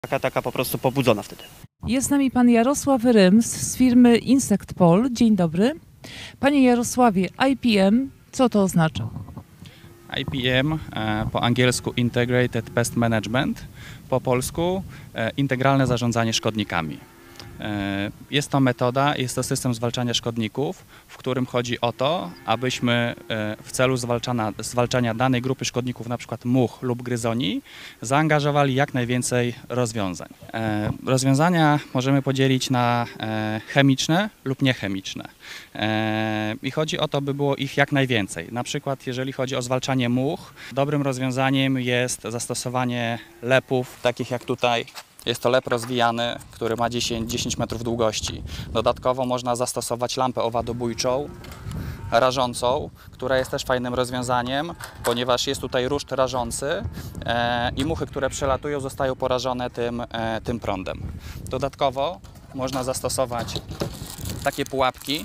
Taka po prostu pobudzona wtedy. Jest z nami pan Jarosław Ryms z firmy InsectPol. Dzień dobry. Panie Jarosławie, IPM, co to oznacza? IPM, po angielsku Integrated Pest Management, po polsku integralne zarządzanie szkodnikami. Jest to metoda, jest to system zwalczania szkodników, w którym chodzi o to, abyśmy w celu zwalczania danej grupy szkodników, np. much lub gryzoni, zaangażowali jak najwięcej rozwiązań. Rozwiązania możemy podzielić na chemiczne lub niechemiczne. I chodzi o to, by było ich jak najwięcej. Na przykład jeżeli chodzi o zwalczanie much, dobrym rozwiązaniem jest zastosowanie lepów, takich jak tutaj. Jest to lep rozwijany, który ma 10 metrów długości. Dodatkowo można zastosować lampę owadobójczą, rażącą, która jest też fajnym rozwiązaniem, ponieważ jest tutaj ruszt rażący i muchy, które przelatują, zostają porażone tym prądem. Dodatkowo można zastosować takie pułapki,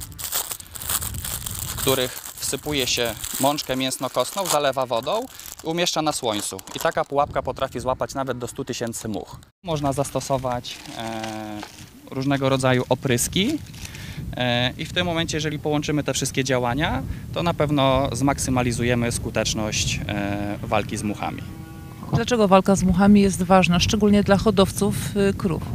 w których wsypuje się mączkę mięsno-kostną, zalewa wodą i umieszcza na słońcu. I taka pułapka potrafi złapać nawet do 100 000 much. Można zastosować różnego rodzaju opryski i w tym momencie, jeżeli połączymy te wszystkie działania, to na pewno zmaksymalizujemy skuteczność walki z muchami. Dlaczego walka z muchami jest ważna, szczególnie dla hodowców krów?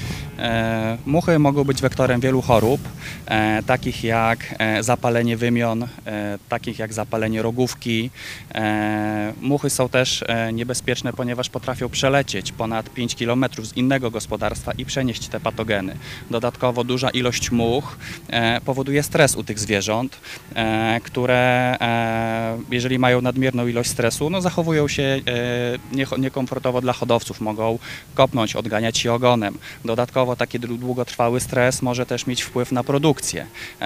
Muchy mogą być wektorem wielu chorób, takich jak zapalenie wymion, takich jak zapalenie rogówki. Muchy są też niebezpieczne, ponieważ potrafią przelecieć ponad 5 km z innego gospodarstwa i przenieść te patogeny. Dodatkowo duża ilość much powoduje stres u tych zwierząt, które jeżeli mają nadmierną ilość stresu, no zachowują się niekomfortowo dla hodowców, mogą kopnąć, odganiać się ogonem. Dodatkowo taki długotrwały stres może też mieć wpływ na produkcję.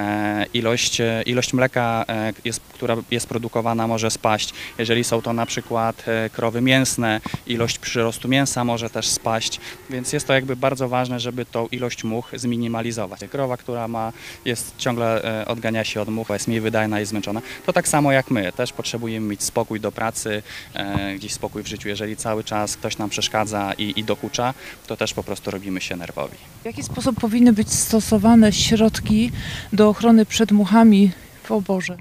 Ilość mleka, która jest produkowana, może spaść. Jeżeli są to na przykład krowy mięsne, ilość przyrostu mięsa może też spaść, więc jest to jakby bardzo ważne, żeby tą ilość much zminimalizować. Krowa, która ciągle odgania się od much, jest mniej wydajna i zmęczona, to tak samo jak my. Też potrzebujemy mieć spokój do pracy, gdzieś spokój w życiu. Jeżeli cały czas ktoś nam przeszkadza i dokucza, to też po prostu robimy się nerwowi. W jaki sposób powinny być stosowane środki do ochrony przed muchami w oborze?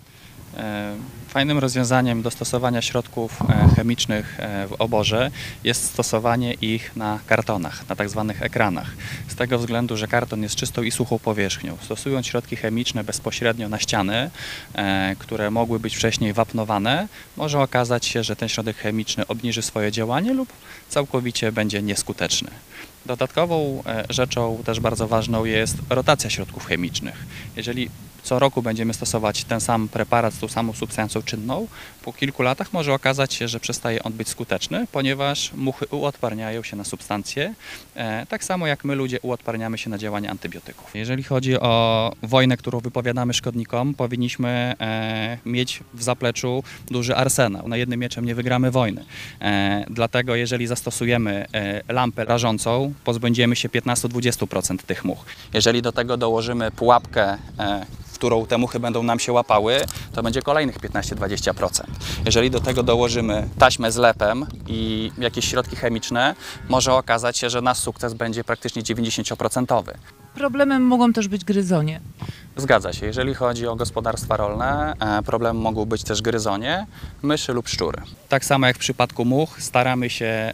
Fajnym rozwiązaniem do stosowania środków chemicznych w oborze jest stosowanie ich na kartonach, na tak zwanych ekranach. Z tego względu, że karton jest czystą i suchą powierzchnią. Stosując środki chemiczne bezpośrednio na ściany, które mogły być wcześniej wapnowane, może okazać się, że ten środek chemiczny obniży swoje działanie lub całkowicie będzie nieskuteczny. Dodatkową rzeczą też bardzo ważną jest rotacja środków chemicznych. Jeżeli co roku będziemy stosować ten sam preparat z tą samą substancją czynną, po kilku latach może okazać się, że przestaje on być skuteczny, ponieważ muchy uodparniają się na substancje, tak samo jak my ludzie uodparniamy się na działanie antybiotyków. Jeżeli chodzi o wojnę, którą wypowiadamy szkodnikom, powinniśmy mieć w zapleczu duży arsenał. Na jednym mieczem nie wygramy wojny. Dlatego jeżeli zastosujemy lampę rażącą, pozbędziemy się 15–20% tych much. Jeżeli do tego dołożymy pułapkę, którą te muchy będą nam się łapały, to będzie kolejnych 15–20%. Jeżeli do tego dołożymy taśmę z lepem i jakieś środki chemiczne, może okazać się, że nasz sukces będzie praktycznie 90%. Problemem mogą też być gryzonie. Zgadza się. Jeżeli chodzi o gospodarstwa rolne, problemem mogą być też gryzonie, myszy lub szczury. Tak samo jak w przypadku much, staramy się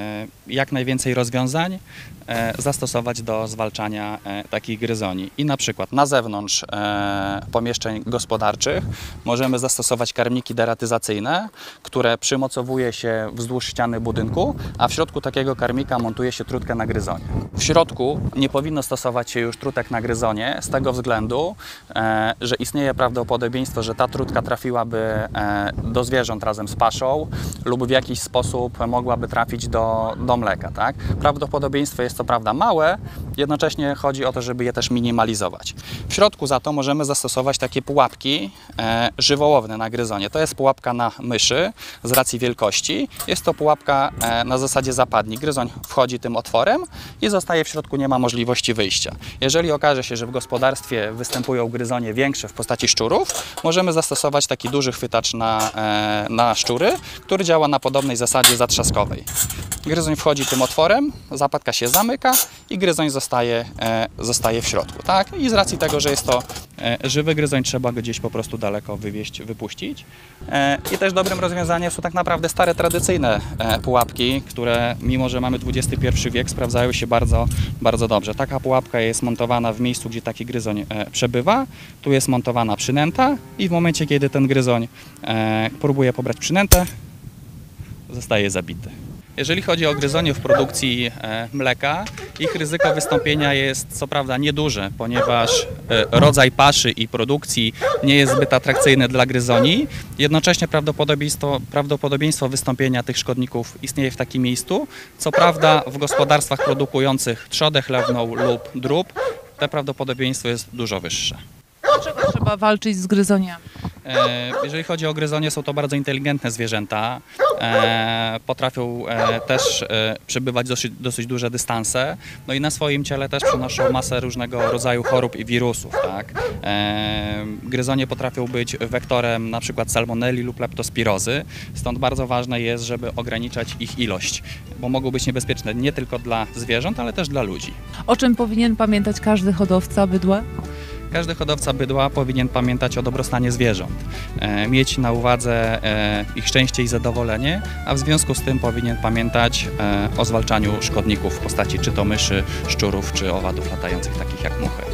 jak najwięcej rozwiązań zastosować do zwalczania takich gryzoni. I na przykład na zewnątrz pomieszczeń gospodarczych możemy zastosować karmniki deratyzacyjne, które przymocowuje się wzdłuż ściany budynku, a w środku takiego karmika montuje się trutkę na gryzonie. W środku nie powinno stosować się już trutek na gryzonie z tego względu, że istnieje prawdopodobieństwo, że ta trutka trafiłaby do zwierząt razem z paszą lub w jakiś sposób mogłaby trafić do mleka. Tak? Prawdopodobieństwo jest co prawda małe, jednocześnie chodzi o to, żeby je też minimalizować. W środku za to możemy zastosować takie pułapki żywołowne na gryzonie. To jest pułapka na myszy z racji wielkości. Jest to pułapka na zasadzie zapadni. Gryzoń wchodzi tym otworem i zostaje w środku, nie ma możliwości wyjścia. Jeżeli okaże się, że w gospodarstwie występują gryzonie większe w postaci szczurów, możemy zastosować taki duży chwytacz na szczury, który działa na podobnej zasadzie zatrzaskowej. Gryzoń wchodzi tym otworem, zapadka się zamyka i gryzoń zostaje w środku. Tak? I z racji tego, że jest to żywy gryzoń, trzeba go gdzieś po prostu daleko wywieźć, wypuścić. I też dobrym rozwiązaniem są tak naprawdę stare, tradycyjne pułapki, które mimo, że mamy XXI wiek, sprawdzają się bardzo, bardzo dobrze. Taka pułapka jest montowana w miejscu, gdzie taki gryzoń przebywa. Tu jest montowana przynęta i w momencie, kiedy ten gryzoń próbuje pobrać przynętę, zostaje zabity. Jeżeli chodzi o gryzonie w produkcji mleka, ich ryzyko wystąpienia jest co prawda nieduże, ponieważ rodzaj paszy i produkcji nie jest zbyt atrakcyjny dla gryzoni. Jednocześnie prawdopodobieństwo wystąpienia tych szkodników istnieje w takim miejscu. Co prawda w gospodarstwach produkujących trzodę chlewną lub drób to prawdopodobieństwo jest dużo wyższe. Dlaczego trzeba walczyć z gryzoniami? Jeżeli chodzi o gryzonie, są to bardzo inteligentne zwierzęta. Potrafią też przebywać dosyć duże dystanse. No i na swoim ciele też przenoszą masę różnego rodzaju chorób i wirusów. Tak? Gryzonie potrafią być wektorem na przykład salmonelli lub leptospirozy. Stąd bardzo ważne jest, żeby ograniczać ich ilość, bo mogą być niebezpieczne nie tylko dla zwierząt, ale też dla ludzi. O czym powinien pamiętać każdy hodowca bydła? Każdy hodowca bydła powinien pamiętać o dobrostanie zwierząt, mieć na uwadze ich szczęście i zadowolenie, a w związku z tym powinien pamiętać o zwalczaniu szkodników w postaci czy to myszy, szczurów, czy owadów latających takich jak muchy.